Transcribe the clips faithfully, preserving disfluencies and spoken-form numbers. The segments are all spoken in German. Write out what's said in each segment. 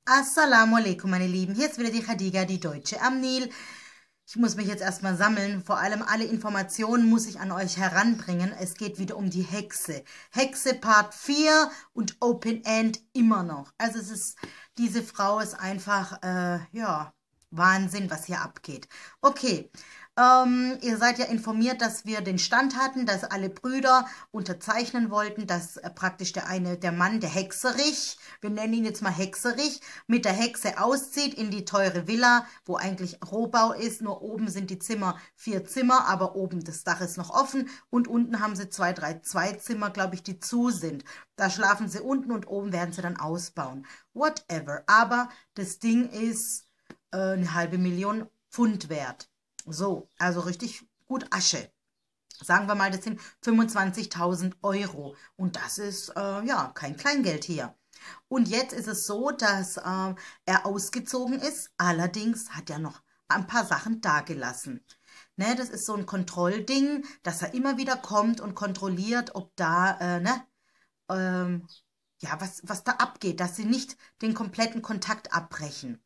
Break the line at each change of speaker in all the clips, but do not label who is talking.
Assalamu alaikum, meine Lieben. Hier ist wieder die Khadija, die Deutsche am Nil. Ich muss mich jetzt erstmal sammeln. Vor allem alle Informationen muss ich an euch heranbringen. Es geht wieder um die Hexe. Hexe Part vier und Open End immer noch. Also es ist, diese Frau ist einfach, äh, ja, Wahnsinn, was hier abgeht. Okay, ähm, ihr seid ja informiert, dass wir den Stand hatten, dass alle Brüder unterzeichnen wollten, dass äh, praktisch der eine, der Mann, der Hexerich, wir nennen ihn jetzt mal Hexerich, mit der Hexe auszieht in die teure Villa, wo eigentlich Rohbau ist, nur oben sind die Zimmer vier Zimmer, aber oben das Dach ist noch offen und unten haben sie zwei, drei, zwei Zimmer, glaube ich, die zu sind. Da schlafen sie unten und oben werden sie dann ausbauen. Whatever. Aber das Ding ist äh, eine halbe Million Pfund wert. So, also richtig gut Asche. Sagen wir mal, das sind fünfundzwanzigtausend Euro. Und das ist, äh, ja, kein Kleingeld hier. Und jetzt ist es so, dass äh, er ausgezogen ist. Allerdings hat er noch ein paar Sachen dagelassen. Ne, das ist so ein Kontrollding, dass er immer wieder kommt und kontrolliert, ob da, äh, ne, ähm, ja, was, was da abgeht, dass sie nicht den kompletten Kontakt abbrechen.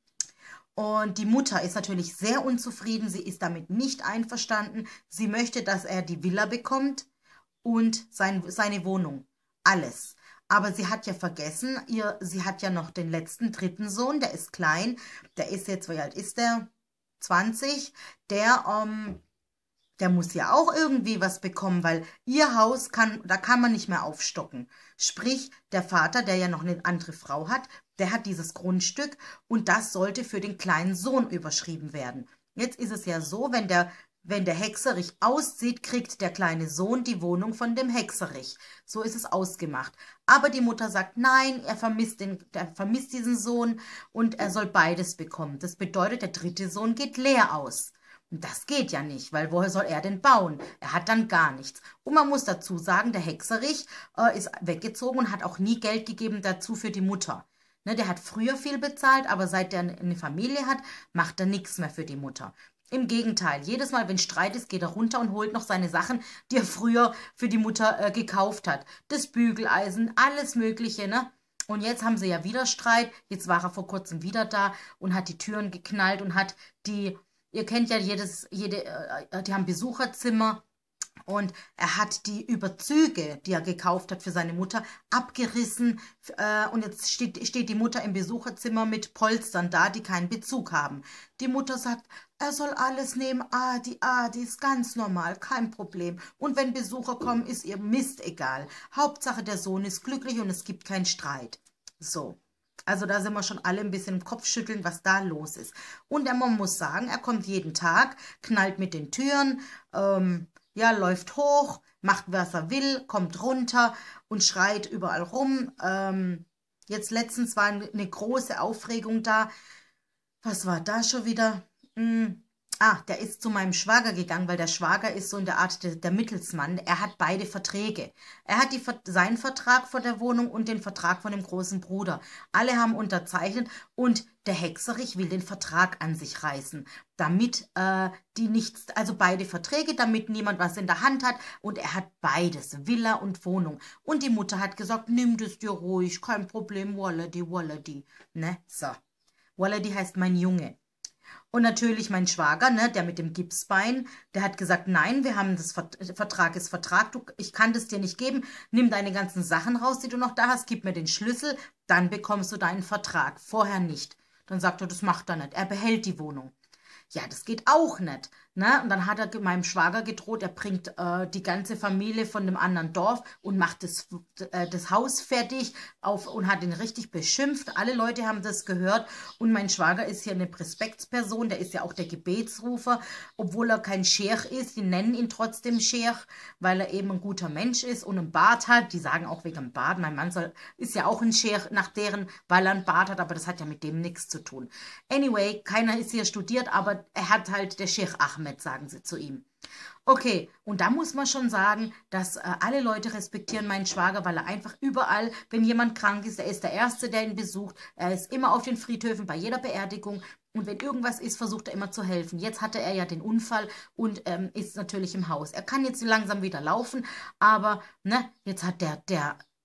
Und die Mutter ist natürlich sehr unzufrieden. Sie ist damit nicht einverstanden. Sie möchte, dass er die Villa bekommt und sein, seine Wohnung. Alles. Aber sie hat ja vergessen, ihr, sie hat ja noch den letzten dritten Sohn, der ist klein. Der ist jetzt, wie alt ist der? zwanzig. Der, ähm, der muss ja auch irgendwie was bekommen, weil ihr Haus kann, da kann man nicht mehr aufstocken. Sprich, der Vater, der ja noch eine andere Frau hat, der hat dieses Grundstück und das sollte für den kleinen Sohn überschrieben werden. Jetzt ist es ja so, wenn der, wenn der Hexerich auszieht, kriegt der kleine Sohn die Wohnung von dem Hexerich. So ist es ausgemacht. Aber die Mutter sagt, nein, er vermisst, den, er vermisst diesen Sohn und er soll beides bekommen. Das bedeutet, der dritte Sohn geht leer aus. Und das geht ja nicht, weil woher soll er denn bauen? Er hat dann gar nichts. Und man muss dazu sagen, der Hexerich äh, ist weggezogen und hat auch nie Geld gegeben dazu für die Mutter. Ne, der hat früher viel bezahlt, aber seit er eine Familie hat, macht er nichts mehr für die Mutter. Im Gegenteil, jedes Mal, wenn Streit ist, geht er runter und holt noch seine Sachen, die er früher für die Mutter äh, gekauft hat. Das Bügeleisen, alles Mögliche, ne? Und jetzt haben sie ja wieder Streit. Jetzt war er vor kurzem wieder da und hat die Türen geknallt und hat die, ihr kennt ja jedes, jede, äh, die haben Besucherzimmer. Und er hat die Überzüge, die er gekauft hat für seine Mutter, abgerissen. Äh, und jetzt steht, steht die Mutter im Besucherzimmer mit Polstern da, die keinen Bezug haben. Die Mutter sagt, er soll alles nehmen. Ah, die, ah, die ist ganz normal, kein Problem. Und wenn Besucher kommen, ist ihr Mist egal. Hauptsache, der Sohn ist glücklich und es gibt keinen Streit. So. Also da sind wir schon alle ein bisschen im Kopfschütteln, was da los ist. Und der Mann muss sagen, er kommt jeden Tag, knallt mit den Türen, ähm, ja, läuft hoch, macht, was er will, kommt runter und schreit überall rum. Ähm, jetzt letztens war eine große Aufregung da. Was war da schon wieder? Hm. Ah, der ist zu meinem Schwager gegangen, weil der Schwager ist so in der Art der, der Mittelsmann. Er hat beide Verträge. Er hat die, seinen Vertrag von der Wohnung und den Vertrag von dem großen Bruder. Alle haben unterzeichnet und der Hexerich will den Vertrag an sich reißen, damit äh, die nichts, also beide Verträge, damit niemand was in der Hand hat. Und er hat beides, Villa und Wohnung. Und die Mutter hat gesagt, nimm das dir ruhig, kein Problem, Walladi, Walladi. Ne, so. Walladi heißt mein Junge. Und natürlich mein Schwager, ne, der mit dem Gipsbein, der hat gesagt, nein, wir haben das Vert Vertrag ist Vertrag, du, ich kann das dir nicht geben, nimm deine ganzen Sachen raus, die du noch da hast, gib mir den Schlüssel, dann bekommst du deinen Vertrag, vorher nicht. Dann sagt er, das macht er nicht, er behält die Wohnung. Ja, das geht auch nicht. Ne? Und dann hat er meinem Schwager gedroht, er bringt äh, die ganze Familie von dem anderen Dorf und macht das, äh, das Haus fertig auf, und hat ihn richtig beschimpft. Alle Leute haben das gehört. Und mein Schwager ist hier eine Respektsperson, der ist ja auch der Gebetsrufer, obwohl er kein Scheich ist. Die nennen ihn trotzdem Scheich, weil er eben ein guter Mensch ist und einen Bart hat. Die sagen auch wegen dem Bart, mein Mann soll, ist ja auch ein Scheich nach deren, weil er einen Bart hat, aber das hat ja mit dem nichts zu tun. Anyway, keiner ist hier studiert, aber er hat halt der Scheich Ahmed, sagen sie zu ihm. Okay, und da muss man schon sagen, dass äh, alle Leute respektieren meinen Schwager, weil er einfach überall, wenn jemand krank ist, er ist der Erste, der ihn besucht. Er ist immer auf den Friedhöfen, bei jeder Beerdigung. Und wenn irgendwas ist, versucht er immer zu helfen. Jetzt hatte er ja den Unfall und ähm, ist natürlich im Haus. Er kann jetzt langsam wieder laufen, aber ne, jetzt hat der, der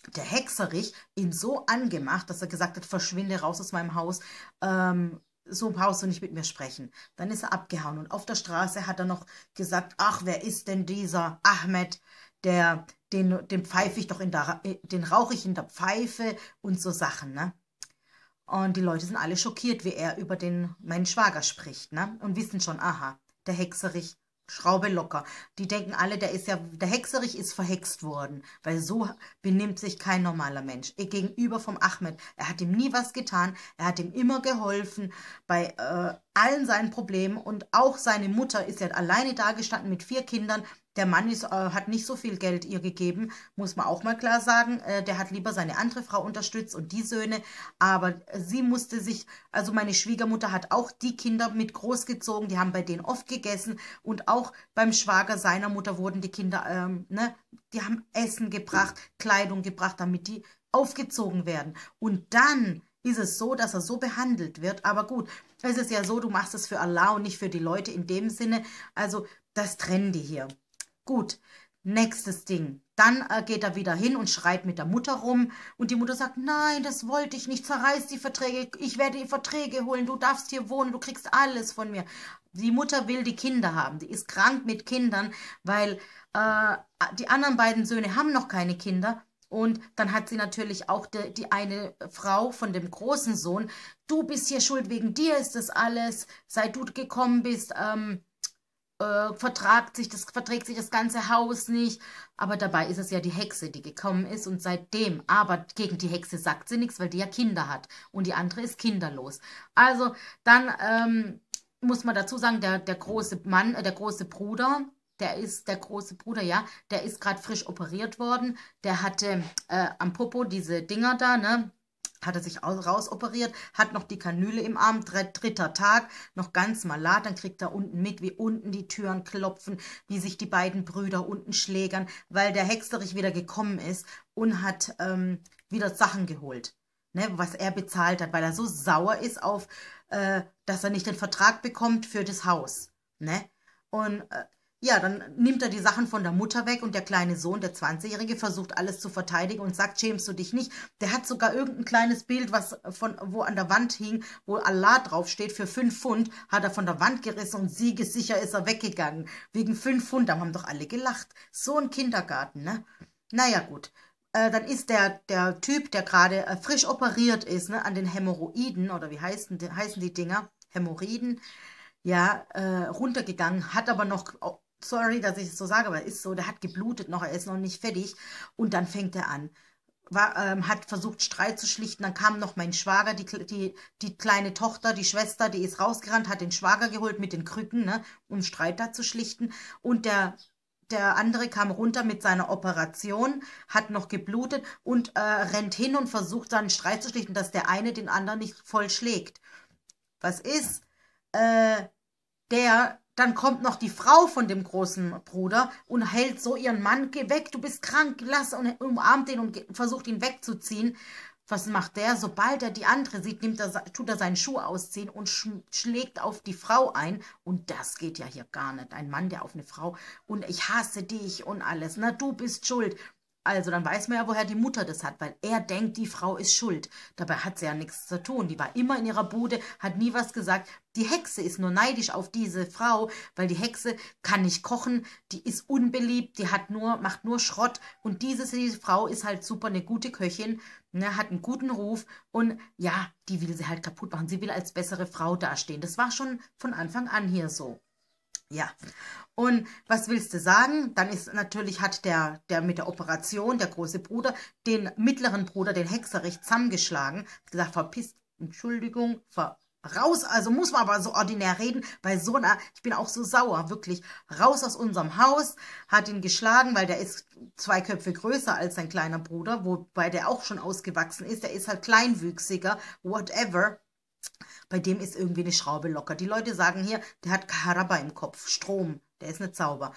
der Hexerich ihn so angemacht, dass er gesagt hat, verschwinde raus aus meinem Haus, ähm, so brauchst du nicht mit mir sprechen. Dann ist er abgehauen und auf der Straße hat er noch gesagt, ach, wer ist denn dieser Ahmed, der, den, den pfeife ich doch in der, den rauche ich in der Pfeife und so Sachen, ne? Und die Leute sind alle schockiert, wie er über den, meinen Schwager spricht, ne? Und wissen schon, aha, der Hexerich, Schraube locker. Die denken alle, der ist ja, der Hexerich ist verhext worden, weil so benimmt sich kein normaler Mensch. Gegenüber vom Ahmed. Er hat ihm nie was getan, er hat ihm immer geholfen bei äh, allen seinen Problemen und auch seine Mutter ist ja alleine dagestanden mit vier Kindern. Der Mann ist, äh, hat nicht so viel Geld ihr gegeben, muss man auch mal klar sagen. Äh, der hat lieber seine andere Frau unterstützt und die Söhne. Aber sie musste sich, also meine Schwiegermutter hat auch die Kinder mit großgezogen. Die haben bei denen oft gegessen. Und auch beim Schwager seiner Mutter wurden die Kinder, ähm, ne, die haben Essen gebracht, Kleidung gebracht, damit die aufgezogen werden. Und dann ist es so, dass er so behandelt wird. Aber gut, es ist ja so, du machst es für Allah und nicht für die Leute in dem Sinne. Also das trennen die hier. Gut, nächstes Ding. Dann äh, geht er wieder hin und schreit mit der Mutter rum. Und die Mutter sagt, nein, das wollte ich nicht, zerreiß die Verträge, ich werde die Verträge holen, du darfst hier wohnen, du kriegst alles von mir. Die Mutter will die Kinder haben, die ist krank mit Kindern, weil äh, die anderen beiden Söhne haben noch keine Kinder. Und dann hat sie natürlich auch die, die eine Frau von dem großen Sohn, du bist hier schuld, wegen dir ist das alles, seit du gekommen bist, ähm, Äh, vertragt sich das, verträgt sich das ganze Haus nicht. Aber dabei ist es ja die Hexe, die gekommen ist und seitdem, aber gegen die Hexe sagt sie nichts, weil die ja Kinder hat und die andere ist kinderlos. Also dann ähm, muss man dazu sagen, der, der große Mann, äh, der große Bruder, der ist, der große Bruder, ja, der ist gerade frisch operiert worden. Der hatte äh, am Popo diese Dinger da, ne? Hat er sich rausoperiert, hat noch die Kanüle im Arm, dritter Tag, noch ganz malat, dann kriegt er unten mit, wie unten die Türen klopfen, wie sich die beiden Brüder unten schlägern, weil der Hexerich wieder gekommen ist und hat ähm, wieder Sachen geholt, ne, was er bezahlt hat, weil er so sauer ist auf, äh, dass er nicht den Vertrag bekommt für das Haus, ne, und äh, ja, dann nimmt er die Sachen von der Mutter weg und der kleine Sohn, der zwanzigjährige, versucht alles zu verteidigen und sagt, schämst du dich nicht? Der hat sogar irgendein kleines Bild, was von wo an der Wand hing, wo Allah draufsteht, für fünf Pfund, hat er von der Wand gerissen und siegessicher ist er weggegangen. Wegen fünf Pfund, da haben doch alle gelacht. So ein Kindergarten, ne? Naja, gut. Äh, dann ist der, der Typ, der gerade äh, frisch operiert ist, ne, an den Hämorrhoiden, oder wie heißen die, heißen die Dinger? Hämorrhoiden, ja, äh, runtergegangen, hat aber noch... Oh, sorry, dass ich es so sage, aber er ist so, der hat geblutet noch, er ist noch nicht fertig. Und dann fängt er an. War, ähm, hat versucht, Streit zu schlichten. Dann kam noch mein Schwager, die, die, die kleine Tochter, die Schwester, die ist rausgerannt, hat den Schwager geholt mit den Krücken, ne, um Streit da zu schlichten. Und der, der andere kam runter mit seiner Operation, hat noch geblutet und äh, rennt hin und versucht, dann Streit zu schlichten, dass der eine den anderen nicht voll schlägt. Was ist? Äh, der... Dann kommt noch die Frau von dem großen Bruder und hält so ihren Mann, geh weg, du bist krank, lass, und umarmt ihn und versucht ihn wegzuziehen. Was macht der? Sobald er die andere sieht, nimmt er, tut er seinen Schuh ausziehen und sch schlägt auf die Frau ein. Und das geht ja hier gar nicht. Ein Mann, der auf eine Frau, und ich hasse dich und alles, na, du bist schuld. Also dann weiß man ja, woher die Mutter das hat, weil er denkt, die Frau ist schuld. Dabei hat sie ja nichts zu tun. Die war immer in ihrer Bude, hat nie was gesagt. Die Hexe ist nur neidisch auf diese Frau, weil die Hexe kann nicht kochen, die ist unbeliebt, die hat nur, macht nur Schrott. Und diese, diese Frau ist halt super eine gute Köchin, ne, hat einen guten Ruf und ja, die will sie halt kaputt machen. Sie will als bessere Frau dastehen. Das war schon von Anfang an hier so. Ja, und was willst du sagen? Dann ist natürlich, hat der, der mit der Operation, der große Bruder, den mittleren Bruder, den Hexerich, zusammengeschlagen. Hat gesagt, verpisst, Entschuldigung, ver raus, also muss man aber so ordinär reden, bei so einer, ich bin auch so sauer, wirklich, raus aus unserem Haus, hat ihn geschlagen, weil der ist zwei Köpfe größer als sein kleiner Bruder, wobei der auch schon ausgewachsen ist, der ist halt kleinwüchsiger, whatever. Bei dem ist irgendwie eine Schraube locker. Die Leute sagen hier, der hat Kaharaba im Kopf, Strom, der ist nicht sauber.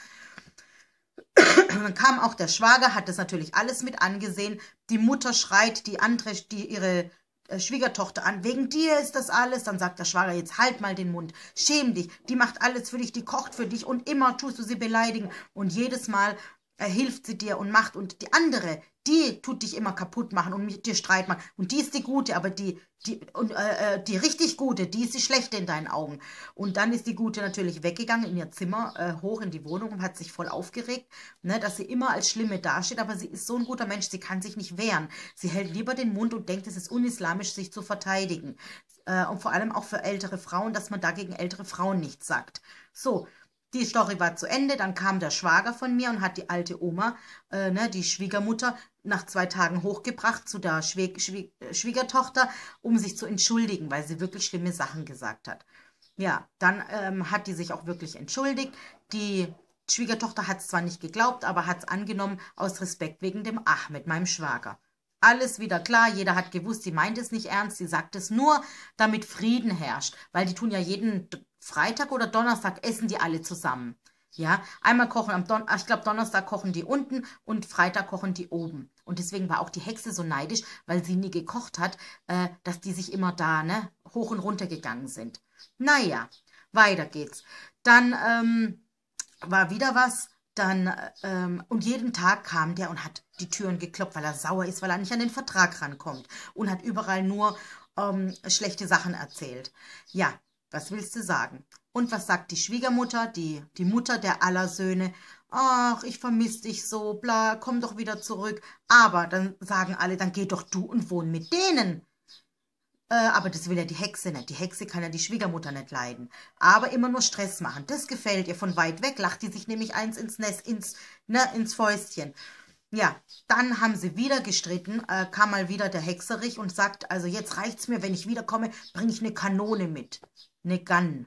Dann kam auch der Schwager, hat das natürlich alles mit angesehen. Die Mutter schreit die andere, die ihre äh, Schwiegertochter an, wegen dir ist das alles. Dann sagt der Schwager, jetzt halt mal den Mund, schäm dich, die macht alles für dich, die kocht für dich und immer tust du sie beleidigen. Und jedes Mal äh, hilft sie dir und macht und die andere, die tut dich immer kaputt machen und mit dir Streit machen und die ist die Gute, aber die, die, und, äh, äh, die richtig Gute, die ist die Schlechte in deinen Augen. Und dann ist die Gute natürlich weggegangen in ihr Zimmer, äh, hoch in die Wohnung und hat sich voll aufgeregt, ne, dass sie immer als Schlimme dasteht, aber sie ist so ein guter Mensch, sie kann sich nicht wehren. Sie hält lieber den Mund und denkt, es ist unislamisch, sich zu verteidigen. Äh, und vor allem auch für ältere Frauen, dass man dagegen ältere Frauen nichts sagt. So, die Story war zu Ende, dann kam der Schwager von mir und hat die alte Oma, äh, ne, die Schwiegermutter, nach zwei Tagen hochgebracht zu der Schwie Schwie Schwiegertochter, um sich zu entschuldigen, weil sie wirklich schlimme Sachen gesagt hat. Ja, dann ähm, hat die sich auch wirklich entschuldigt. Die Schwiegertochter hat es zwar nicht geglaubt, aber hat es angenommen aus Respekt wegen dem Ahmed, meinem Schwager. Alles wieder klar, jeder hat gewusst, sie meint es nicht ernst, sie sagt es nur, damit Frieden herrscht, weil die tun ja jeden Freitag oder Donnerstag essen die alle zusammen. Ja, einmal kochen am Don ich glaube Donnerstag kochen die unten und Freitag kochen die oben. Und deswegen war auch die Hexe so neidisch, weil sie nie gekocht hat, äh, dass die sich immer da, ne, hoch und runter gegangen sind. Naja, weiter geht's. Dann ähm, war wieder was. Dann, ähm, und jeden Tag kam der und hat die Türen geklopft, weil er sauer ist, weil er nicht an den Vertrag rankommt und hat überall nur ähm, schlechte Sachen erzählt. Ja, was willst du sagen? Und was sagt die Schwiegermutter, die, die Mutter der aller Söhne? Ach, ich vermisse dich so, bla, komm doch wieder zurück. Aber dann sagen alle, dann geh doch du und wohn mit denen. Äh, aber das will ja die Hexe nicht. Die Hexe kann ja die Schwiegermutter nicht leiden. Aber immer nur Stress machen. Das gefällt ihr. Von weit weg lacht die sich nämlich eins ins Nest, ins, ne, ins Fäustchen. Ja, dann haben sie wieder gestritten, äh, kam mal wieder der Hexerich und sagt, also jetzt reicht's mir, wenn ich wiederkomme, bringe ich eine Kanone mit. Eine Gun.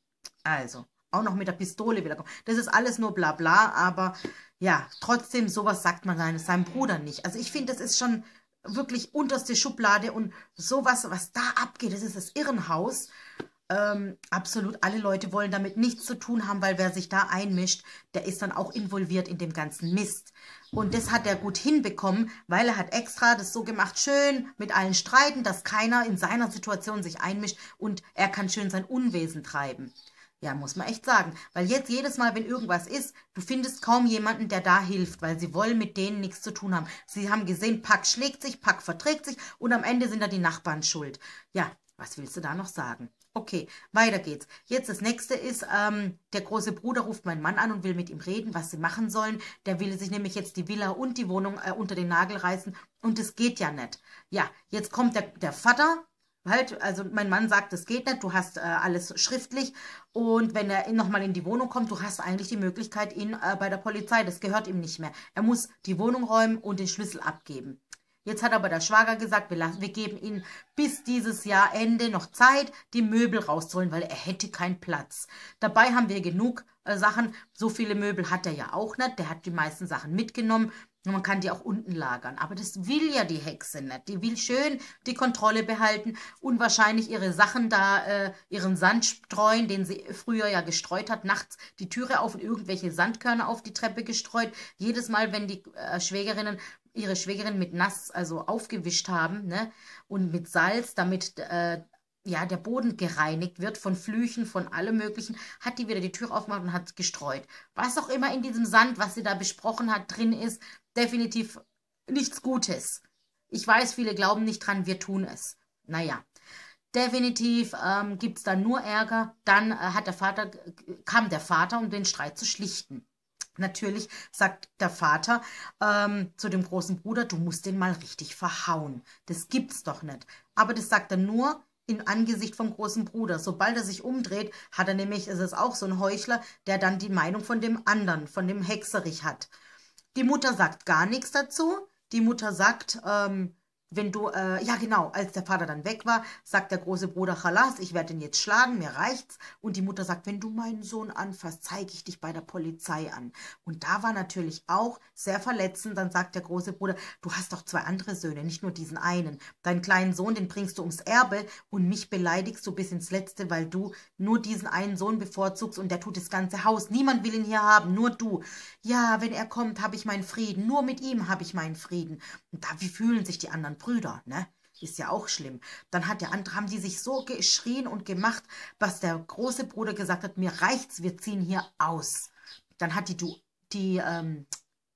Also, auch noch mit der Pistole wiederkommen. Das ist alles nur bla bla, aber ja, trotzdem, sowas sagt man seine, seinem Bruder nicht. Also ich finde, das ist schon wirklich unterste Schublade und sowas, was da abgeht, das ist das Irrenhaus. Ähm, absolut, alle Leute wollen damit nichts zu tun haben, weil wer sich da einmischt, der ist dann auch involviert in dem ganzen Mist. Und das hat er gut hinbekommen, weil er hat extra das so gemacht, schön mit allen streiten, dass keiner in seiner Situation sich einmischt und er kann schön sein Unwesen treiben. Ja, muss man echt sagen. Weil jetzt jedes Mal, wenn irgendwas ist, du findest kaum jemanden, der da hilft, weil sie wollen mit denen nichts zu tun haben. Sie haben gesehen, Pack schlägt sich, Pack verträgt sich und am Ende sind da die Nachbarn schuld. Ja, was willst du da noch sagen? Okay, weiter geht's. Jetzt das nächste ist, ähm, der große Bruder ruft meinen Mann an und will mit ihm reden, was sie machen sollen. Der will sich nämlich jetzt die Villa und die Wohnung äh, unter den Nagel reißen und das geht ja nicht. Ja, jetzt kommt der, der Vater. Halt, also mein Mann sagt, das geht nicht, du hast äh, alles schriftlich und wenn er nochmal in die Wohnung kommt, du hast eigentlich die Möglichkeit, ihn äh, bei der Polizei, das gehört ihm nicht mehr. Er muss die Wohnung räumen und den Schlüssel abgeben. Jetzt hat aber der Schwager gesagt, wir, lassen, wir geben ihm bis dieses Jahr Ende noch Zeit, die Möbel rauszuholen, weil er hätte keinen Platz. Dabei haben wir genug äh, Sachen, so viele Möbel hat er ja auch nicht, der hat die meisten Sachen mitgenommen. Und man kann die auch unten lagern. Aber das will ja die Hexe nicht. Die will schön die Kontrolle behalten und wahrscheinlich ihre Sachen da, äh, ihren Sand streuen, den sie früher ja gestreut hat. Nachts die Türe auf und irgendwelche Sandkörner auf die Treppe gestreut. Jedes Mal, wenn die äh, Schwägerinnen ihre Schwägerin mit Nass, also aufgewischt haben, ne, und mit Salz, damit äh, ja, der Boden gereinigt wird von Flüchen, von allem Möglichen, hat die wieder die Tür aufgemacht und hat gestreut. Was auch immer in diesem Sand, was sie da besprochen hat, drin ist, definitiv nichts Gutes. Ich weiß, viele glauben nicht dran, wir tun es. Naja, definitiv ähm, gibt es da nur Ärger. Dann äh, hat der Vater, kam der Vater, um den Streit zu schlichten. Natürlich sagt der Vater ähm, zu dem großen Bruder, du musst den mal richtig verhauen. Das gibt's doch nicht. Aber das sagt er nur im Angesicht vom großen Bruder. Sobald er sich umdreht, hat er nämlich, es ist auch so ein Heuchler, der dann die Meinung von dem anderen, von dem Hexerich hat. Die Mutter sagt gar nichts dazu. Die Mutter sagt, ähm, wenn du, äh, ja genau, als der Vater dann weg war, sagt der große Bruder, Chalas, ich werde ihn jetzt schlagen, mir reicht's. Und die Mutter sagt, wenn du meinen Sohn anfasst, zeige ich dich bei der Polizei an. Und da war natürlich auch sehr verletzend. Dann sagt der große Bruder, du hast doch zwei andere Söhne, nicht nur diesen einen. Deinen kleinen Sohn, den bringst du ums Erbe und mich beleidigst du bis ins Letzte, weil du nur diesen einen Sohn bevorzugst und der tut das ganze Haus. Niemand will ihn hier haben, nur du. Ja, wenn er kommt, habe ich meinen Frieden. Nur mit ihm habe ich meinen Frieden. Und da, wie fühlen sich die anderen Brüder, ne? Ist ja auch schlimm. Dann hat der andere, haben die sich so geschrien und gemacht, was der große Bruder gesagt hat, mir reicht's, wir ziehen hier aus. Dann hat die, die, ähm,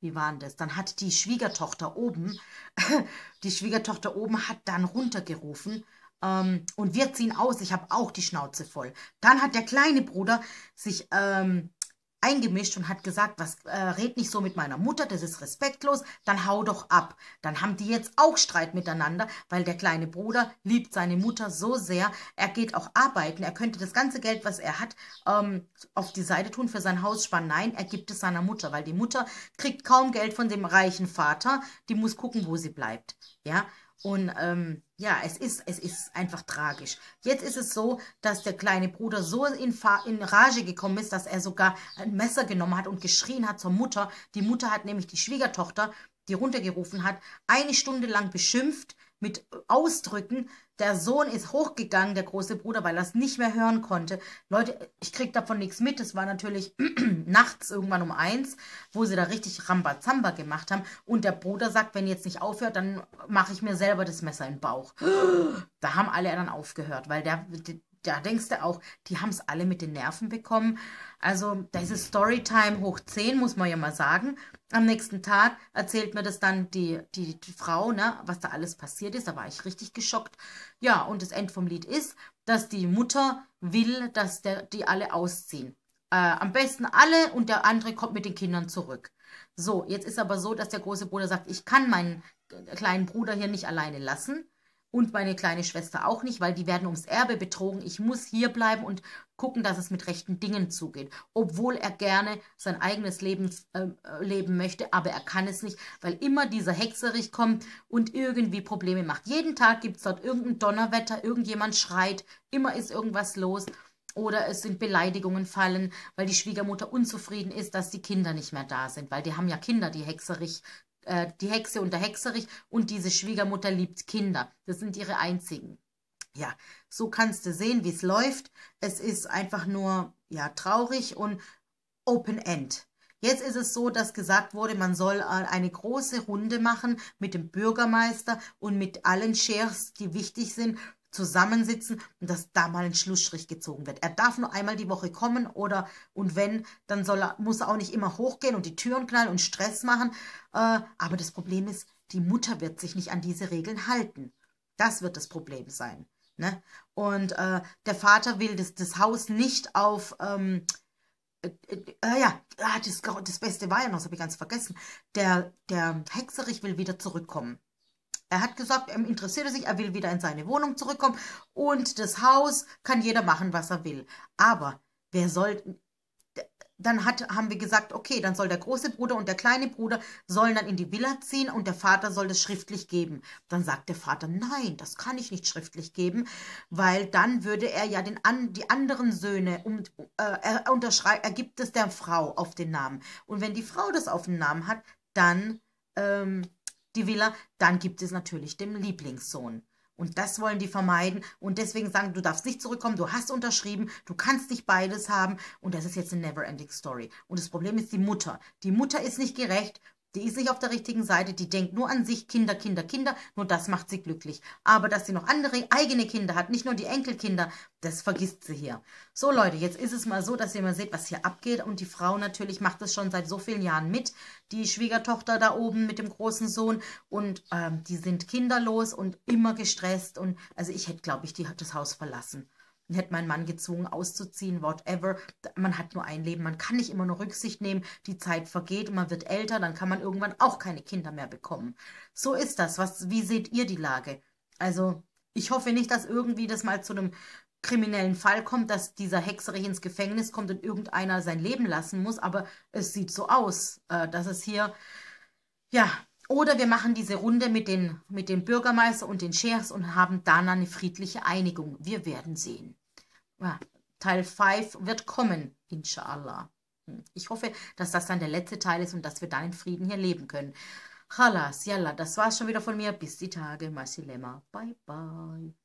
wie war denn das? Dann hat die Schwiegertochter oben, die Schwiegertochter oben hat dann runtergerufen, ähm, und wir ziehen aus, ich habe auch die Schnauze voll. Dann hat der kleine Bruder sich ähm, eingemischt und hat gesagt, was, äh, red nicht so mit meiner Mutter, das ist respektlos, dann hau doch ab. Dann haben die jetzt auch Streit miteinander, weil der kleine Bruder liebt seine Mutter so sehr, er geht auch arbeiten, er könnte das ganze Geld, was er hat, ähm, auf die Seite tun für sein Haus sparen. Nein, er gibt es seiner Mutter, weil die Mutter kriegt kaum Geld von dem reichen Vater, die muss gucken, wo sie bleibt. Ja, und ähm, ja, es ist, es ist einfach tragisch. Jetzt ist es so, dass der kleine Bruder so in, Fa in Rage gekommen ist, dass er sogar ein Messer genommen hat und geschrien hat zur Mutter. Die Mutter hat nämlich die Schwiegertochter, die runtergerufen hat, eine Stunde lang beschimpft mit Ausdrücken. Der Sohn ist hochgegangen, der große Bruder, weil er es nicht mehr hören konnte. Leute, ich krieg davon nichts mit. Es war natürlich nachts irgendwann um eins, wo sie da richtig Rambazamba gemacht haben. Und der Bruder sagt, wenn ihr jetzt nicht aufhört, dann mache ich mir selber das Messer in den Bauch. Da haben alle dann aufgehört, weil der, da denkst du auch, die haben es alle mit den Nerven bekommen. Also, das ist Storytime hoch zehn, muss man ja mal sagen. Am nächsten Tag erzählt mir das dann die, die, die Frau, ne, was da alles passiert ist. Da war ich richtig geschockt. Ja, und das Ende vom Lied ist, dass die Mutter will, dass der, die alle ausziehen. Äh, am besten alle und der andere kommt mit den Kindern zurück. So, jetzt ist aber so, dass der große Bruder sagt, ich kann meinen kleinen Bruder hier nicht alleine lassen. Und meine kleine Schwester auch nicht, weil die werden ums Erbe betrogen. Ich muss hier bleiben und gucken, dass es mit rechten Dingen zugeht. Obwohl er gerne sein eigenes Leben äh, leben möchte, aber er kann es nicht, weil immer dieser Hexerich kommt und irgendwie Probleme macht. Jeden Tag gibt es dort irgendein Donnerwetter, irgendjemand schreit, immer ist irgendwas los. Oder es sind Beleidigungen fallen, weil die Schwiegermutter unzufrieden ist, dass die Kinder nicht mehr da sind. Weil die haben ja Kinder, die Hexerich, äh, die Hexe und der Hexerich. Und diese Schwiegermutter liebt Kinder. Das sind ihre einzigen. Ja, so kannst du sehen, wie es läuft. Es ist einfach nur, ja, traurig und Open End. Jetzt ist es so, dass gesagt wurde, man soll eine große Runde machen mit dem Bürgermeister und mit allen Sheriffs, die wichtig sind, zusammensitzen und dass da mal ein Schlussstrich gezogen wird. Er darf nur einmal die Woche kommen oder, und wenn, dann soll er, muss er auch nicht immer hochgehen und die Türen knallen und Stress machen. Äh, aber das Problem ist, die Mutter wird sich nicht an diese Regeln halten. Das wird das Problem sein. Ne? Und äh, der Vater will das, das Haus nicht auf... Ähm, äh, äh, ja, ah, das, das Beste war ja noch, das habe ich ganz vergessen. Der, der Hexerich will wieder zurückkommen. Er hat gesagt, er interessiert sich, er will wieder in seine Wohnung zurückkommen und das Haus kann jeder machen, was er will. Aber wer soll, dann hat, haben wir gesagt, okay, dann soll der große Bruder und der kleine Bruder sollen dann in die Villa ziehen und der Vater soll das schriftlich geben. Dann sagt der Vater, nein, das kann ich nicht schriftlich geben, weil dann würde er ja den an, die anderen Söhne, um, äh, er, unterschreibt, er gibt es der Frau auf den Namen. Und wenn die Frau das auf den Namen hat, dann... Ähm, die Villa, dann gibt es natürlich den Lieblingssohn. Und das wollen die vermeiden. Und deswegen sagen, du darfst nicht zurückkommen, du hast unterschrieben, du kannst nicht beides haben. Und das ist jetzt eine never-ending Story. Und das Problem ist die Mutter. Die Mutter ist nicht gerecht. Die ist nicht auf der richtigen Seite, die denkt nur an sich, Kinder, Kinder, Kinder, nur das macht sie glücklich. Aber dass sie noch andere eigene Kinder hat, nicht nur die Enkelkinder, das vergisst sie hier. So Leute, jetzt ist es mal so, dass ihr mal seht, was hier abgeht und die Frau natürlich macht das schon seit so vielen Jahren mit, die Schwiegertochter da oben mit dem großen Sohn und ähm, die sind kinderlos und immer gestresst und also ich hätte, glaube ich, die hat das Haus verlassen. Hätte mein Mann gezwungen, auszuziehen, whatever. Man hat nur ein Leben, man kann nicht immer nur Rücksicht nehmen, die Zeit vergeht und man wird älter, dann kann man irgendwann auch keine Kinder mehr bekommen. So ist das. Was, wie seht ihr die Lage? Also, ich hoffe nicht, dass irgendwie das mal zu einem kriminellen Fall kommt, dass dieser Hexerich ins Gefängnis kommt und irgendeiner sein Leben lassen muss, aber es sieht so aus, äh, dass es hier, ja, oder wir machen diese Runde mit den, mit dem Bürgermeister und den Sheriffs und haben dann eine friedliche Einigung. Wir werden sehen. Ja, Teil fünf wird kommen, inshallah. Ich hoffe, dass das dann der letzte Teil ist und dass wir dann in Frieden hier leben können. Khalas, yalla, das war's schon wieder von mir. Bis die Tage. Masilema. Bye, bye.